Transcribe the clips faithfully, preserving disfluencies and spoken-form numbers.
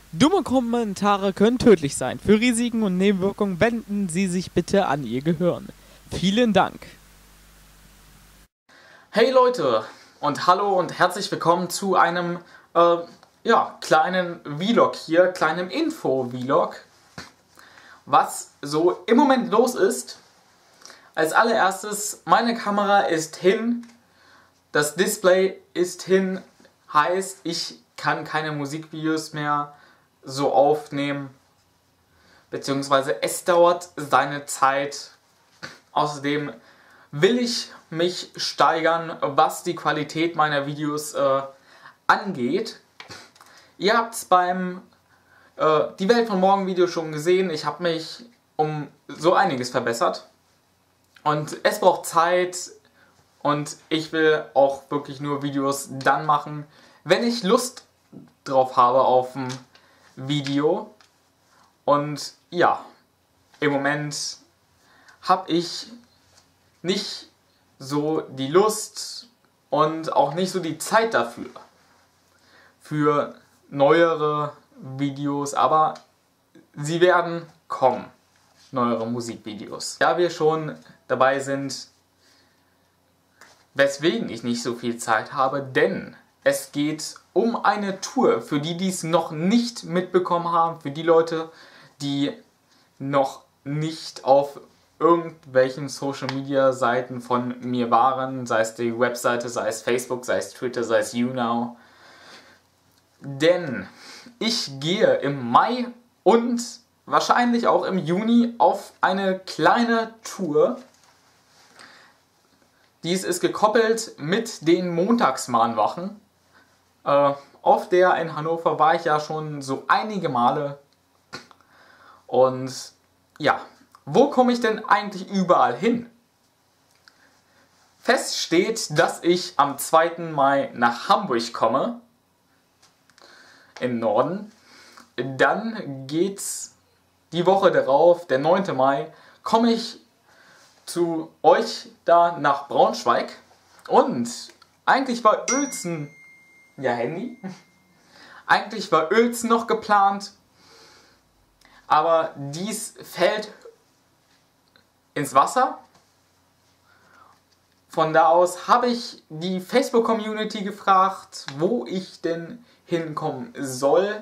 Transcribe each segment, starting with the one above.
Dumme Kommentare können tödlich sein. Für Risiken und Nebenwirkungen wenden Sie sich bitte an Ihr Gehirn. Vielen Dank. Hey Leute und hallo und herzlich willkommen zu einem äh, ja, kleinen Vlog hier, kleinem Info-Vlog, was so im Moment los ist. Als allererstes, meine Kamera ist hin, das Display ist hin, heißt, ich kann keine Musikvideos mehr so aufnehmen, beziehungsweise es dauert seine Zeit. Außerdem will ich mich steigern, was die Qualität meiner Videos äh, angeht. Ihr habt es beim äh, Die Welt von Morgen Video schon gesehen, ich habe mich um so einiges verbessert. Und es braucht Zeit und ich will auch wirklich nur Videos dann machen, wenn ich Lust drauf habe auf ein Video. Und ja, im Moment habe ich nicht so die Lust und auch nicht so die Zeit dafür, für neuere Videos, aber sie werden kommen, neuere Musikvideos. Da wir schon dabei sind, weswegen ich nicht so viel Zeit habe, denn es geht um eine Tour, für die, die es noch nicht mitbekommen haben, für die Leute, die noch nicht auf irgendwelchen Social Media Seiten von mir waren, sei es die Webseite, sei es Facebook, sei es Twitter, sei es YouNow. Denn ich gehe im Mai und wahrscheinlich auch im Juni auf eine kleine Tour. Dies ist gekoppelt mit den Montagsmahnwachen. Äh, auf der in Hannover war ich ja schon so einige Male. Und ja, wo komme ich denn eigentlich überall hin? Fest steht, dass ich am zweiten Mai nach Hamburg komme, im Norden. Dann geht's die Woche darauf, der neunte Mai, komme ich zu euch da nach Braunschweig. Und eigentlich war Uelzen, ja Handy, eigentlich war Uelzen noch geplant, aber dies fällt ins Wasser. Von da aus habe ich die Facebook-Community gefragt, wo ich denn hinkommen soll.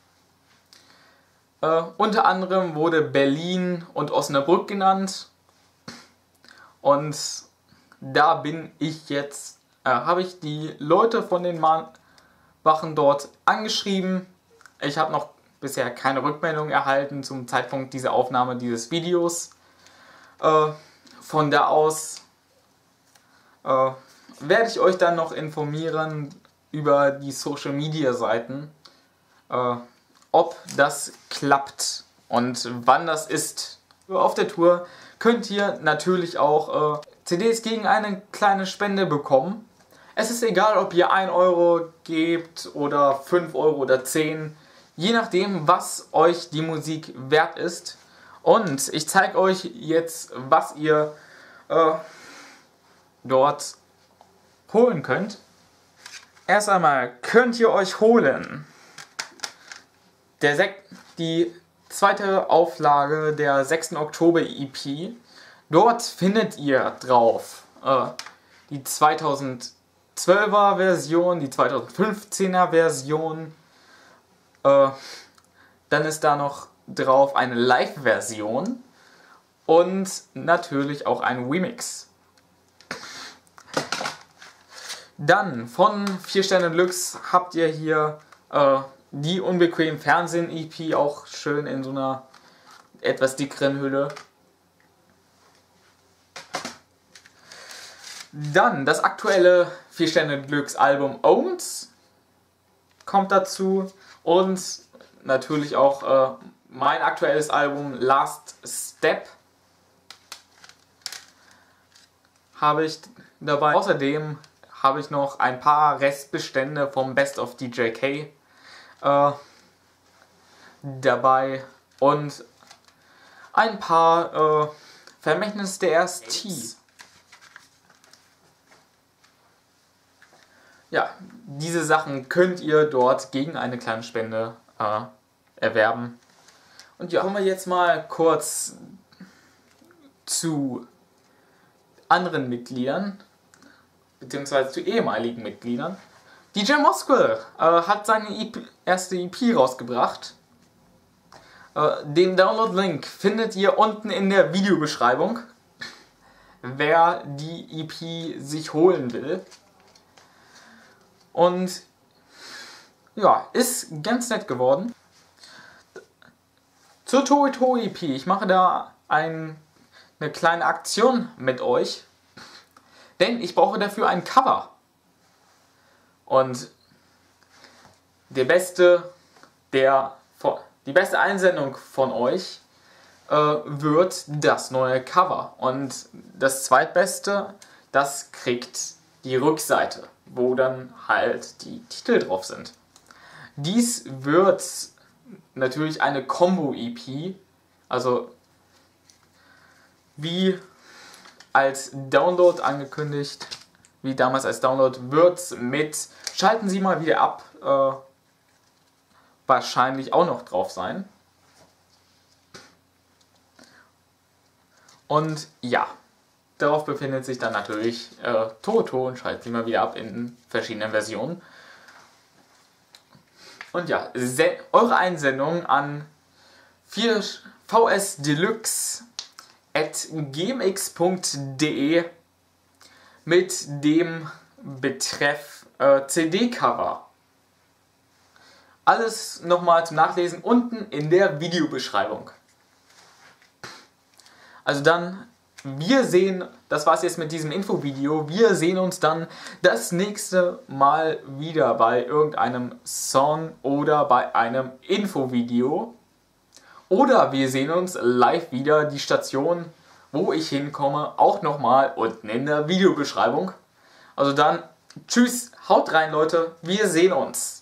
Äh, unter anderem wurde Berlin und Osnabrück genannt. Und da bin ich jetzt, äh, habe ich die Leute von den Mahnwachen dort angeschrieben. Ich habe noch bisher keine Rückmeldung erhalten zum Zeitpunkt dieser Aufnahme dieses Videos. Äh, von da aus äh, werde ich euch dann noch informieren über die Social Media Seiten, äh, ob das klappt und wann das ist. Auf der Tour könnt ihr natürlich auch äh, C Ds gegen eine kleine Spende bekommen. Es ist egal, ob ihr ein Euro gebt oder fünf Euro oder zehn, je nachdem, was euch die Musik wert ist. Und ich zeige euch jetzt, was ihr äh, dort holen könnt. Erst einmal könnt ihr euch holen der Sek die zweite Auflage der sechsten Oktober E P. Dort findet ihr drauf äh, die zweitausendzwölfer Version, die zweitausendfünfzehner Version. Äh, dann ist da noch drauf eine Live-Version und natürlich auch ein Remix. Dann von vier Sterne Deluxe habt ihr hier äh, die Unbequem Fernsehen E P, auch schön in so einer etwas dickeren Hülle. Dann das aktuelle vier Sterne Deluxe Album Owned kommt dazu und natürlich auch äh, mein aktuelles Album Last Step habe ich dabei. Außerdem habe ich noch ein paar Restbestände vom Best of D J K äh, dabei und ein paar äh, Vermächtnis der S T. Ja, diese Sachen könnt ihr dort gegen eine kleine Spende äh, erwerben. Und ja, kommen wir jetzt mal kurz zu anderen Mitgliedern, beziehungsweise zu ehemaligen Mitgliedern. D J Mosquell äh, hat seine E P, erste E P rausgebracht. Äh, den Download-Link findet ihr unten in der Videobeschreibung, wer die E P sich holen will. Und ja, ist ganz nett geworden. Zur Toei Toei E P, ich mache da ein, eine kleine Aktion mit euch, denn ich brauche dafür ein Cover. Und der beste, der, die beste Einsendung von euch äh, wird das neue Cover. Und das zweitbeste, das kriegt die Rückseite, wo dann halt die Titel drauf sind. Dies wird natürlich eine Combo-E P, also wie als Download angekündigt, wie damals als Download, wird mit Schalten Sie mal wieder ab äh, wahrscheinlich auch noch drauf sein. Und ja, darauf befindet sich dann natürlich äh, Toto und Schalten Sie mal wieder ab in verschiedenen Versionen. Und ja, eure Einsendung an vier v s deluxe at gmx punkt de mit dem Betreff äh, C D-Cover. Alles nochmal zum Nachlesen unten in der Videobeschreibung. Also dann, wir sehen, das war's jetzt mit diesem Infovideo, wir sehen uns dann das nächste Mal wieder bei irgendeinem Song oder bei einem Infovideo. Oder wir sehen uns live wieder, die Station, wo ich hinkomme, auch nochmal unten in der Videobeschreibung. Also dann, tschüss, haut rein Leute, wir sehen uns.